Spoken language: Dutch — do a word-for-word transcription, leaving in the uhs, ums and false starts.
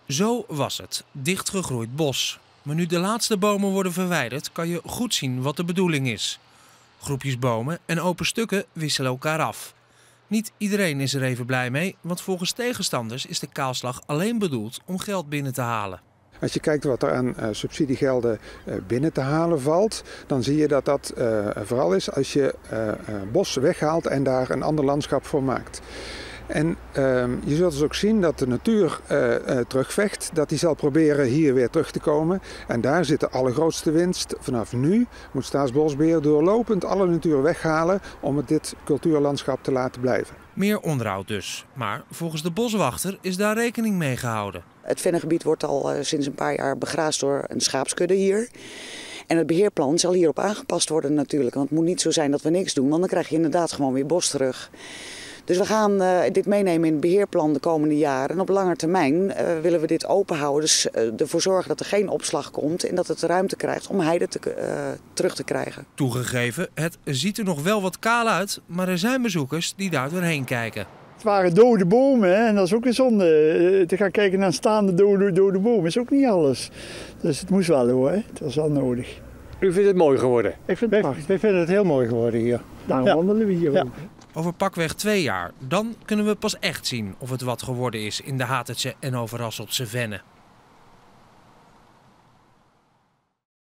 Zo was het, dichtgegroeid bos. Maar nu de laatste bomen worden verwijderd, kan je goed zien wat de bedoeling is. Groepjes bomen en open stukken wisselen elkaar af. Niet iedereen is er even blij mee, want volgens tegenstanders is de kaalslag alleen bedoeld om geld binnen te halen. Als je kijkt wat er aan uh, subsidiegelden uh, binnen te halen valt, dan zie je dat dat uh, vooral is als je uh, uh, bos weghaalt en daar een ander landschap voor maakt. En uh, je zult dus ook zien dat de natuur uh, uh, terugvecht, dat die zal proberen hier weer terug te komen. En daar zit de allergrootste winst. Vanaf nu moet Staatsbosbeheer doorlopend alle natuur weghalen om het dit cultuurlandschap te laten blijven. Meer onderhoud dus, maar volgens de boswachter is daar rekening mee gehouden. Het vennengebied wordt al uh, sinds een paar jaar begraasd door een schaapskudde hier. En het beheerplan zal hierop aangepast worden natuurlijk. Want het moet niet zo zijn dat we niks doen, want dan krijg je inderdaad gewoon weer bos terug. Dus we gaan uh, dit meenemen in het beheerplan de komende jaren. En op lange termijn uh, willen we dit open houden. Dus uh, ervoor zorgen dat er geen opslag komt en dat het ruimte krijgt om heide te, uh, terug te krijgen. Toegegeven, het ziet er nog wel wat kaal uit, maar er zijn bezoekers die daar doorheen kijken. Het waren dode bomen, hè? En dat is ook een zonde. Te gaan kijken naar staande dode, dode bomen is ook niet alles. Dus het moest wel hoor, hè? Het was wel nodig. U vindt het mooi geworden? Ik vind het prachtig. Wij vinden het heel mooi geworden hier. Daarom ja. wandelen we hier ja. ook. Over pakweg twee jaar, dan kunnen we pas echt zien of het wat geworden is in de Hatertse en Overrasseltse Venne.